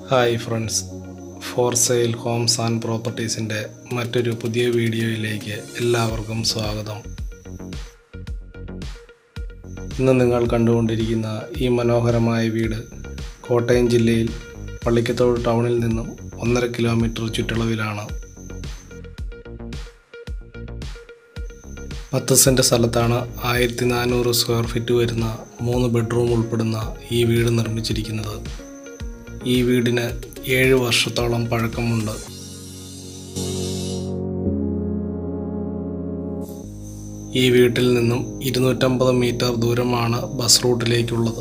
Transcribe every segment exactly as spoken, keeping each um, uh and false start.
Hi friends, for sale homes and പ്രോപ്പർട്ടീസിൻ്റെ മറ്റൊരു പുതിയ വീഡിയോയിലേക്ക് എല്ലാവർക്കും സ്വാഗതം. ഇന്ന് നിങ്ങൾ കണ്ടുകൊണ്ടിരിക്കുന്ന ഈ മനോഹരമായ വീട് കോട്ടയം ജില്ലയിൽ പള്ളിക്കത്തോട് ടൗണിൽ നിന്നും ഒന്നര കിലോമീറ്റർ ചുറ്റളവിലാണ്. പത്ത് സെൻറ്റ് സ്ഥലത്താണ് ആയിരത്തി നാനൂറ് സ്ക്വയർ ഫീറ്റ് വരുന്ന മൂന്ന് ബെഡ്റൂം ഉൾപ്പെടുന്ന ഈ വീട് നിർമ്മിച്ചിരിക്കുന്നത്. ഈ വീടിന് ഏഴ് വർഷത്തോളം പഴക്കമുണ്ട്. ഈ വീട്ടിൽ നിന്നും ഇരുന്നൂറ്റമ്പത് മീറ്റർ ദൂരമാണ് ബസ് റൂട്ടിലേക്കുള്ളത്.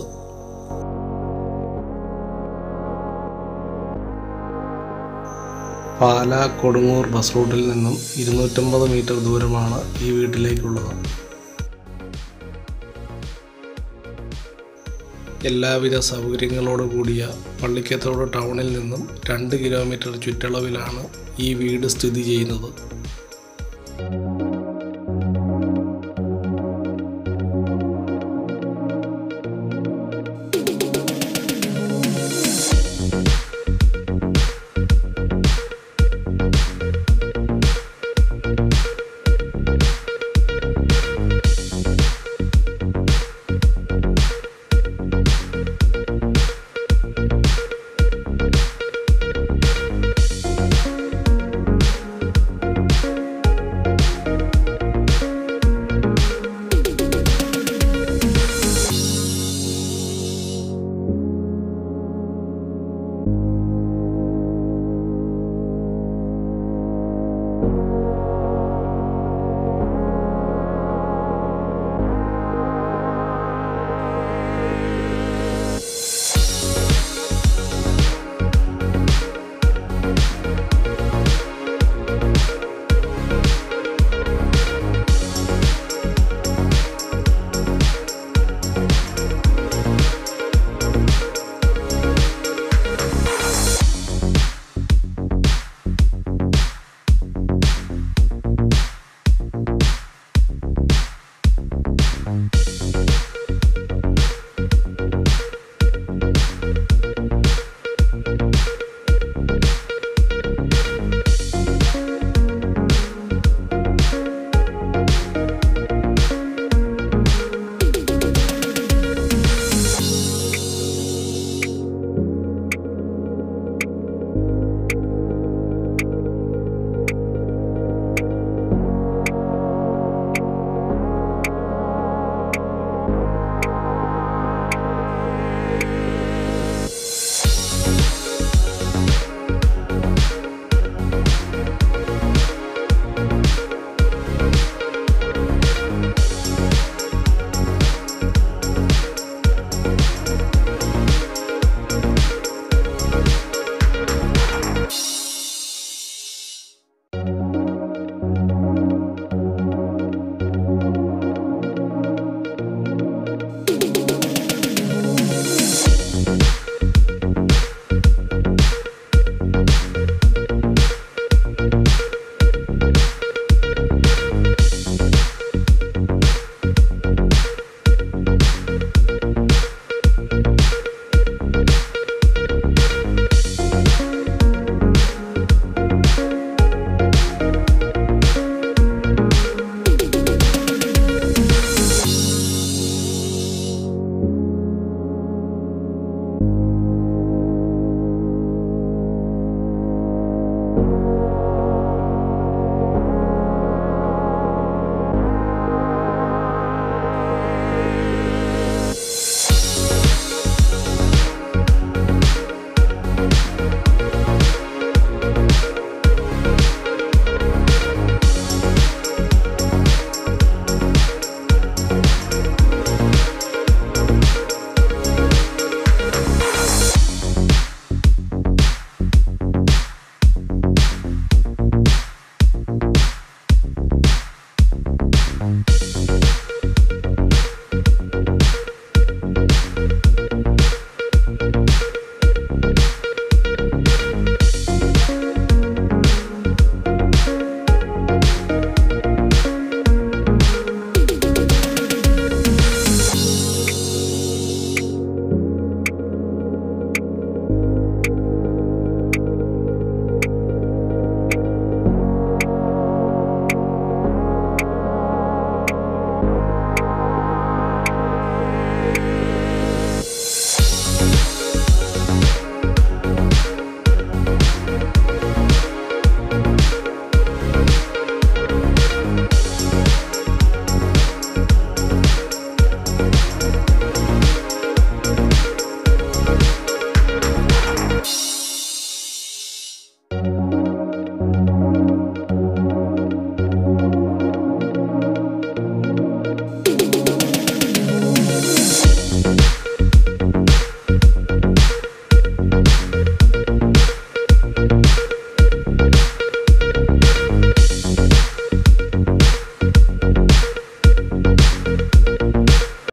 പാലാ കൊടുങ്ങൂർ ബസ് റൂട്ടിൽ നിന്നും ഇരുന്നൂറ്റമ്പത് മീറ്റർ ദൂരമാണ് ഈ വീട്ടിലേക്കുള്ളത്. എല്ലാവിധ സൗകര്യങ്ങളോട് കൂടിയ പള്ളിക്കത്തോട് ടൗണിൽ നിന്നും രണ്ട് കിലോമീറ്റർ ചുറ്റളവിലാണ് ഈ വീട് സ്ഥിതി ചെയ്യുന്നത്.